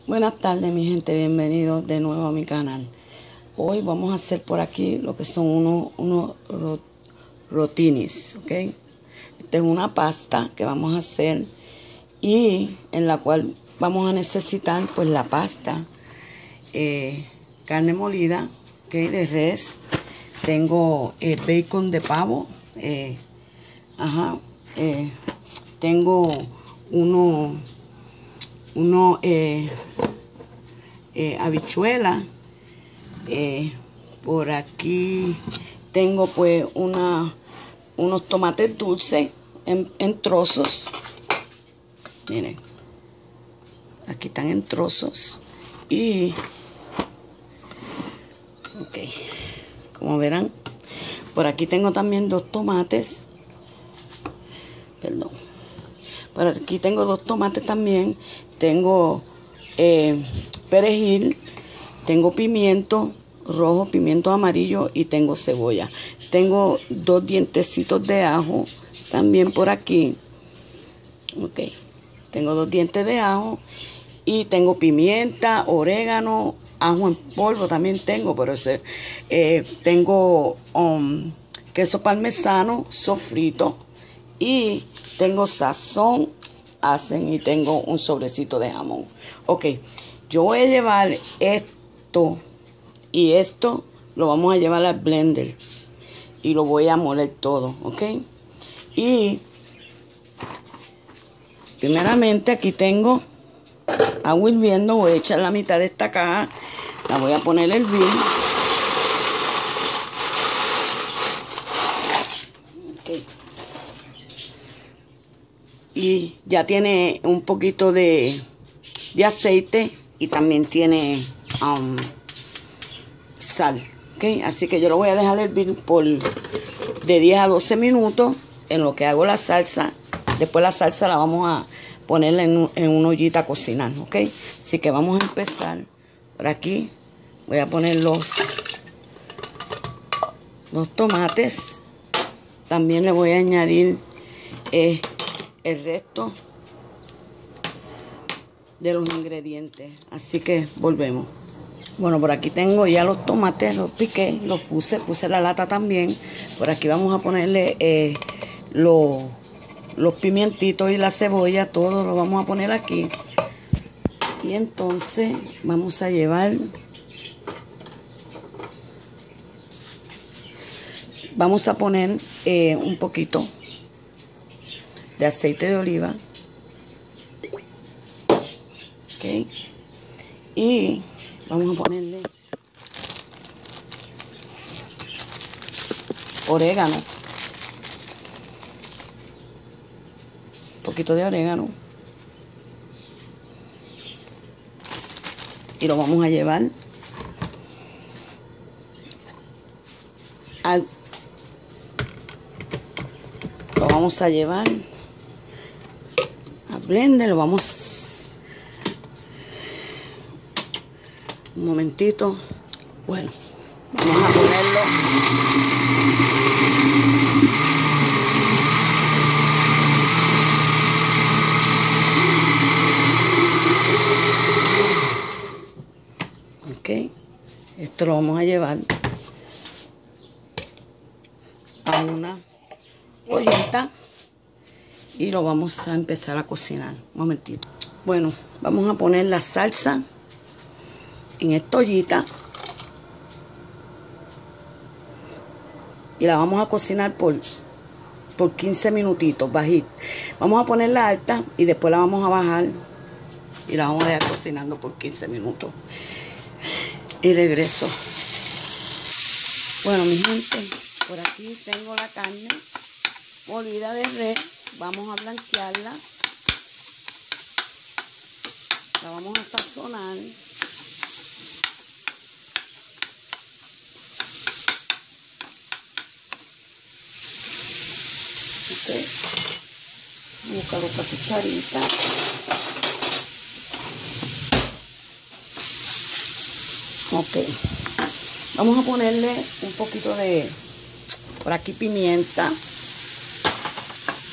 Buenas tardes, mi gente, bienvenidos de nuevo a mi canal. Hoy vamos a hacer por aquí lo que son unos rotinis, ¿ok? Esta es una pasta que vamos a hacer y en la cual vamos a necesitar pues la pasta, carne molida, ¿ok? De res, tengo bacon de pavo, tengo habichuela, por aquí tengo pues unos tomates dulces en trozos, miren, aquí están en trozos y ok, como verán, por aquí tengo también dos tomates, perdón, por aquí tengo dos tomates también, tengo perejil, tengo pimiento rojo, pimiento amarillo y tengo cebolla. Tengo dos dientecitos de ajo también por aquí. Ok, tengo dos dientes de ajo y tengo pimienta, orégano, ajo en polvo también tengo, pero tengo queso parmesano sofrito y tengo sazón y tengo un sobrecito de jamón. Ok, yo voy a llevar esto y esto lo vamos a llevar al blender y lo voy a moler todo, ok. Y primeramente aquí tengo agua hirviendo, voy a echar la mitad de esta caja, la voy a poner a hervir. Okay. Y ya tiene un poquito de aceite y también tiene sal, ¿ok? Así que yo lo voy a dejar hervir de 10 a 12 minutos en lo que hago la salsa. Después la salsa la vamos a ponerla en una ollita a cocinar, ¿ok? Así que vamos a empezar. Por aquí voy a poner los tomates. También le voy a añadir el resto de los ingredientes. Así que volvemos. Bueno, por aquí tengo ya los tomates, los piqué, los puse la lata también. Por aquí vamos a ponerle los pimientitos y la cebolla, todo lo vamos a poner aquí. Y entonces vamos a llevar, vamos a poner un poquito de aceite de oliva. Ok. Y vamos a ponerle orégano, un poquito de orégano, y lo vamos a llevar a blender, lo vamos un momentito. Bueno, vamos a ponerlo. Ok, esto lo vamos a llevar a una ollita y lo vamos a empezar a cocinar. Un momentito. Bueno, vamos a poner la salsa en esta ollita y la vamos a cocinar por 15 minutitos, bajita. Vamos a ponerla alta y después la vamos a bajar y la vamos a dejar cocinando por 15 minutos. Y regreso. Bueno, mi gente, por aquí tengo la carne molida de res. Vamos a blanquearla. La vamos a sazonar. Okay. Vamos a buscar otra cucharita. Ok. Vamos a ponerle un poquito de, por aquí, pimienta.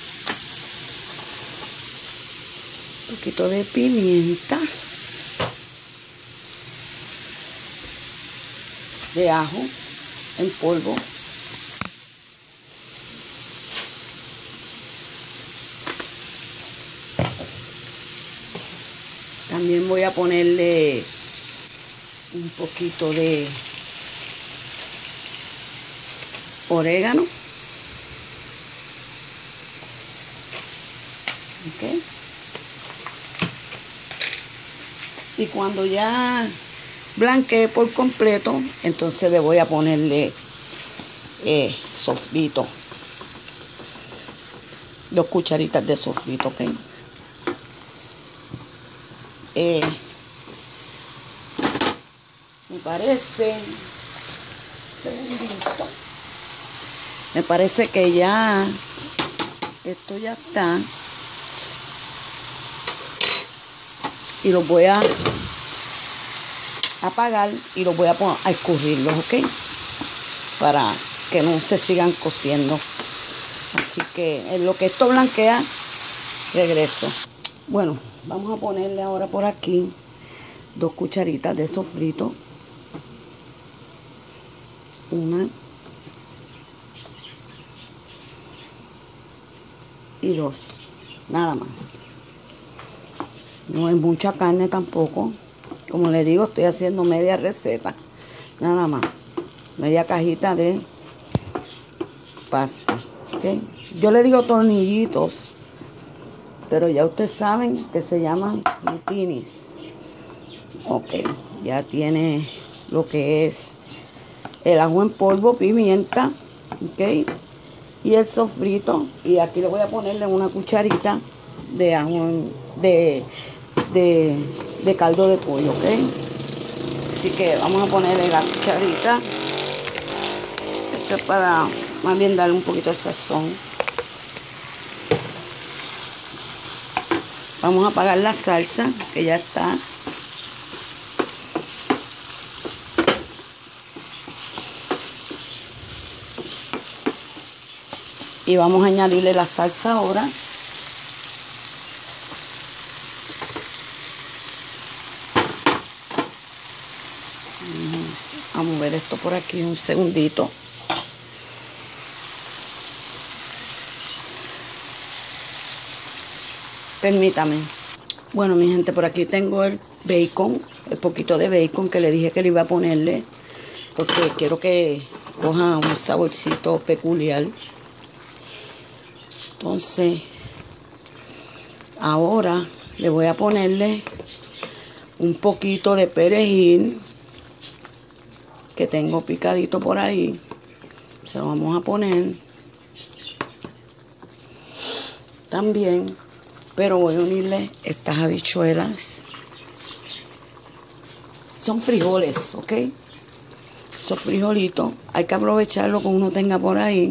Un poquito de pimienta. de ajo en polvo. También voy a ponerle un poquito de orégano. Ok. Y cuando ya blanquee por completo, entonces le voy a ponerle sofrito. 2 cucharitas de sofrito, ok. Me parece que ya esto ya está. Y los voy a apagar y los voy a escurrirlos, ok, para que no se sigan cociendo. Así que en lo que esto blanquea, regreso. Bueno, vamos a ponerle ahora por aquí 2 cucharitas de sofrito. 1 y 2, nada más. No es mucha carne tampoco. Como les digo, estoy haciendo media receta, nada más. Media cajita de pasta, ¿okay? Yo le digo tornillitos, pero ya ustedes saben que se llaman rutinis. Ok, ya tiene lo que es el ajo en polvo, pimienta, ok, y el sofrito. Y aquí le voy a ponerle una cucharita de ajo de caldo de pollo, ok. Así que vamos a ponerle la cucharita. Esto es para más bien darle un poquito de sazón. Vamos a apagar la salsa, que ya está. Y vamos a añadirle la salsa ahora. Vamos a mover esto por aquí un segundito. Permítame. Bueno, mi gente, por aquí tengo el bacon, el poquito de bacon que le dije que le iba a ponerle, porque quiero que coja un saborcito peculiar. Entonces, ahora le voy a ponerle un poquito de perejil que tengo picadito por ahí. Se lo vamos a poner también, pero voy a unirle estas habichuelas. Son frijoles, ¿ok? Esos frijolitos hay que aprovecharlo que uno tenga por ahí.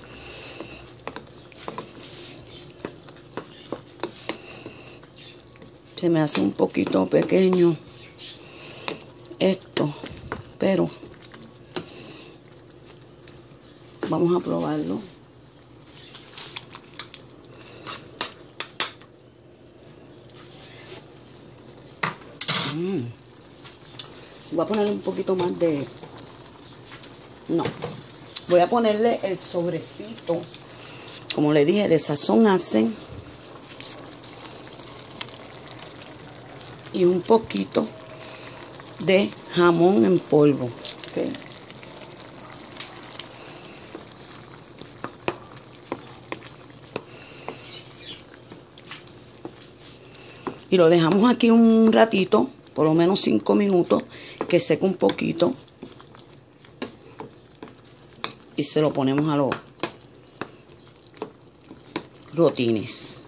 Se me hace un poquito pequeño esto, pero vamos a probarlo. Voy a ponerle un poquito más de... No. Voy a ponerle el sobrecito, como le dije, de sazón hacen. Y un poquito de jamón en polvo. ¿Okay? Y lo dejamos aquí un ratito, por lo menos 5 minutos, que seque un poquito. Y se lo ponemos a los rotines.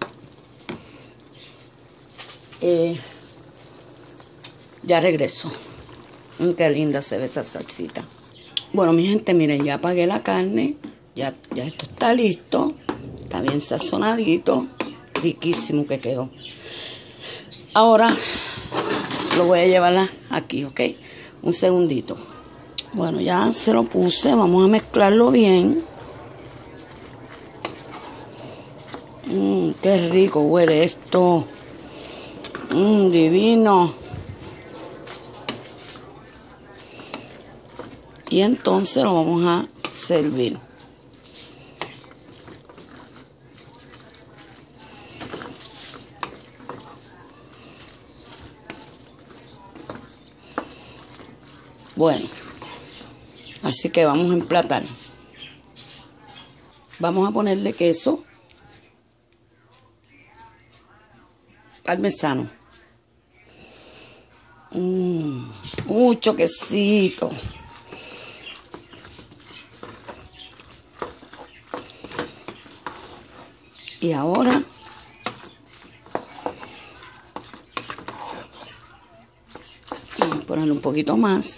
Ya regreso. Qué linda se ve esa salsita. Bueno, mi gente, miren, ya apagué la carne. Ya esto está listo. Está bien sazonadito. Riquísimo que quedó. Ahora lo voy a llevar aquí, ¿ok? Un segundito. Bueno, ya se lo puse. Vamos a mezclarlo bien. Qué rico huele esto. Divino. Y entonces lo vamos a servir. Bueno, así que vamos a emplatar. Vamos a ponerle queso parmesano. Mucho quesito. Y ahora vamos a ponerle un poquito más.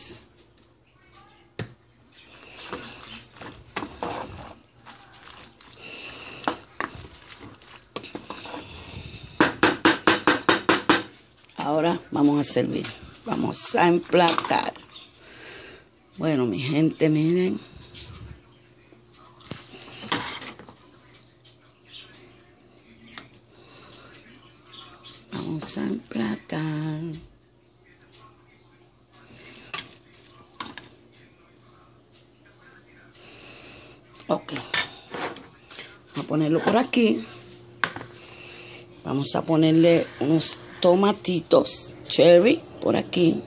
Ahora vamos a servir. Vamos a emplatar. Bueno, mi gente, miren. Vamos a emplatar. Ok. Vamos a ponerlo por aquí. Vamos a ponerle unos tomatitos cherry por aquí.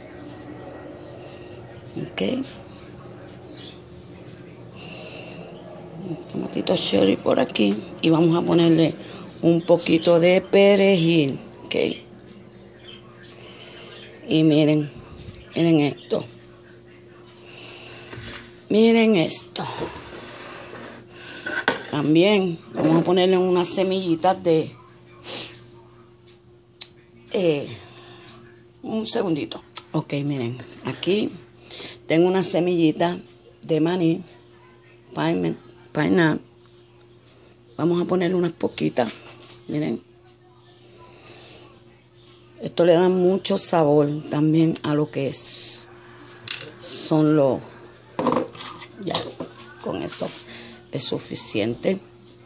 Ok. Tomatitos cherry por aquí. Y vamos a ponerle un poquito de perejil. Ok. Y miren. Miren esto. Miren esto. También vamos a ponerle unas semillitas de... un segundito. Ok, miren. Aquí tengo una semillita de maní. Pineapple. Vamos a ponerle unas poquitas. Miren. Esto le da mucho sabor también a lo que son los... Ya, con eso es suficiente.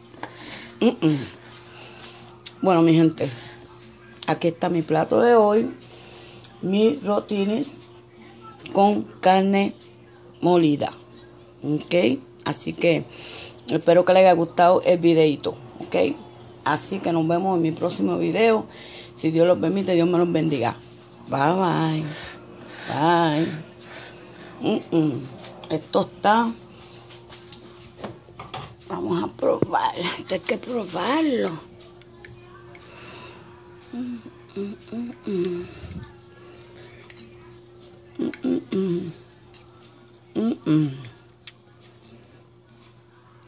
Bueno, mi gente, aquí está mi plato de hoy. Mis rotines con carne molida. Ok, así que espero que les haya gustado el videito. Ok, así que nos vemos en mi próximo video. Si Dios los permite, Dios me los bendiga. Bye, bye. Bye. Esto está... Vamos a probar. Esto hay que probarlo.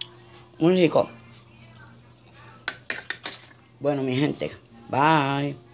Muy rico. Bueno, mi gente. Bye.